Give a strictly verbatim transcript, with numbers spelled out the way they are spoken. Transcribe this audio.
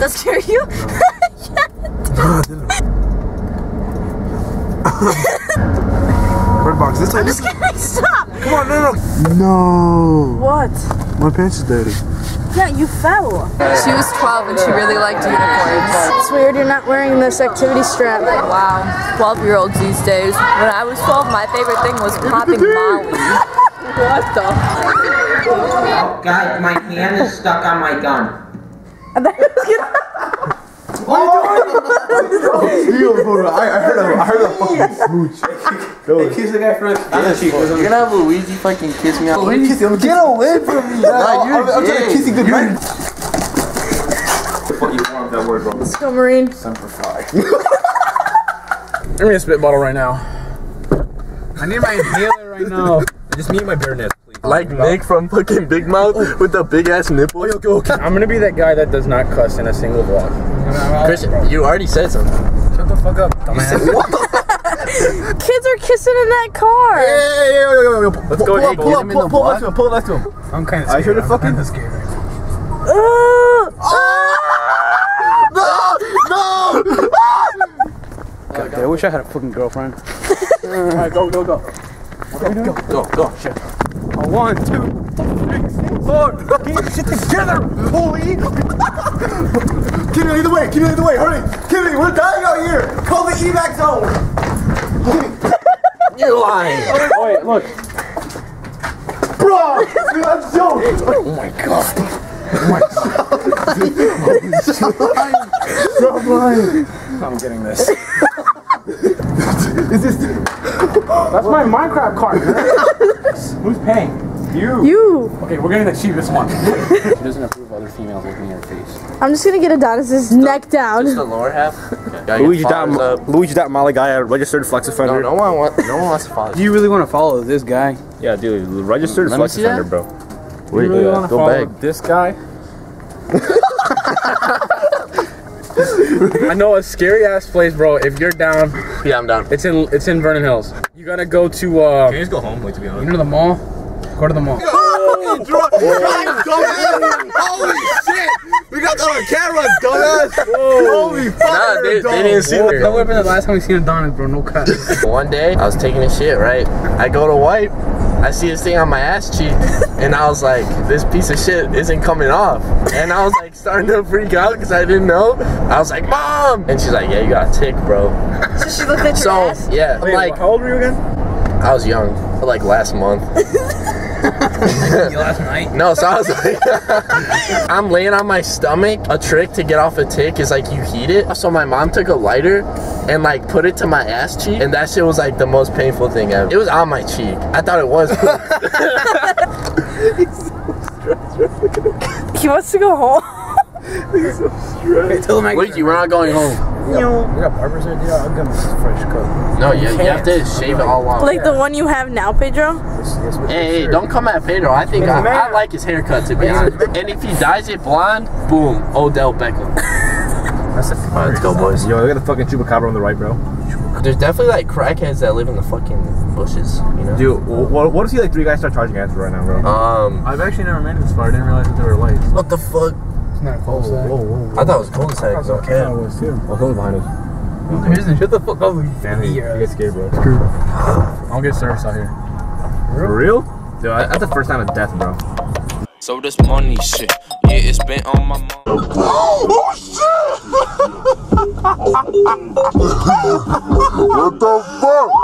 that scare you? Bird box, this way. I'm just kidding, stop! Come on, no, no. No. What? My pants is dirty. Yeah, you fell. She was twelve and she really liked unicorns. It's weird you're not wearing this activity strap. Wow, twelve year olds these days. When I was twelve, my favorite thing was popping Molly. What the? Guys, my hand is stuck on my gun. Oh, I, I heard a, I heard a fucking smooch. Hey, kiss the guy for the cheek. You're gonna have Luigi fucking kiss me out. Luigi, get away from me. Nah, you're I'm, I'm trying to kiss you goodnight. Fuck you formed that word, bro. Let's go, Marine. Semper Fi. Give me a spit bottle right now. I need my inhaler right now. Just me and my bare nips, please. Like Nick from fucking Big Mouth with the big ass nipple. Okay, okay. I'm gonna be that guy that does not cuss in a single vlog. Christian, you already said something. Shut the fuck up, dumbass. Kids are kissing in that car. Hey, hey, hey, hey, hey, Let's go ahead, pull, get up, him in pull, the pull block. up to him, pull up to him. I'm kind of I scared. heard it fucking. I'm kind of scared. Uh, No, no. God, I wish I had a fucking girlfriend. Alright, go, go, go. What are we doing? Go, go, shit. Oh, one, two, three, four. Get your shit together, holy. Kenny, lead the way, Kenny, lead the way, hurry. Kenny, we're dying out here. Call the evac zone. You're lying. Oh, wait, look. Bro, dude, I'm joking. Oh my god. Stop lying. I'm getting this. Is this? That's my Minecraft card. Who's paying? You. you. Okay, we're getting the cheapest one. She doesn't approve of other females looking at her face. I'm just gonna get Adonis's neck down. Just the lower half. Okay. Luigi that Luigi that Molly guy, a registered flex offender. No, no one wants. No one wants to follow. Do you really want to follow this guy? Yeah, dude, registered Let me flex see offender, that. bro. Do you really want to go follow back. this guy? I know a scary ass place, bro. If you're down, Yeah, I'm down. it's in it's in Vernon Hills. You gotta go to uh. Can you just go home? Wait to be honest. You know the mall? Go to the mall. Holy shit! We got that on camera, dumbass! Holy fuck! Nah, they, they didn't see That it. would have been the last time we seen Adonis, bro. No cut. One day, I was taking a shit, right? I go to wipe, I see this thing on my ass cheek, and I was like, this piece of shit isn't coming off. And I was like starting to freak out because I didn't know. I was like, Mom! And she's like, yeah, you got a tick, bro. So she looked at your So, ass? yeah, I'm Wait, like, how old were you again? I was young, like last month. Last night. No, so I was like, I'm laying on my stomach. A trick to get off a tick is like you heat it. So my mom took a lighter and like put it to my ass cheek, and that shit was like the most painful thing ever. It was on my cheek. I thought it was. He wants to go home. He's so stressed. Hey, tell him I Wait, you were not going home. We got, we got barbers here, dude. I'll give him a fresh cut. No, you, you have to shave it all off. Like the one you have now, Pedro? Hey, hey, don't come at Pedro. I think I, I like his haircut, to be honest. And if he dyes it blonde, boom, Odell Beckham. Alright, let's go, boys. Yo, look at the fucking chupacabra on the right, bro. There's definitely like crackheads that live in the fucking bushes, you know? Dude, what, what if you like three guys start charging ads right now, bro? Um, I've actually never made it this far. I didn't realize that there were lights. what the fuck? It's not a cul-de-sac. Whoa, whoa, whoa. I thought it was cul-de-sac. I Okay. thought it was too. Oh, someone's behind us. There isn't. Shut the fuck up. Damn, you Yeah. get scared, bro. I don't get service out here. For real? Dude, I- that's the first time of death, bro. So this money shit, yeah, it's spent on my mom. Oh, shit! What the fuck?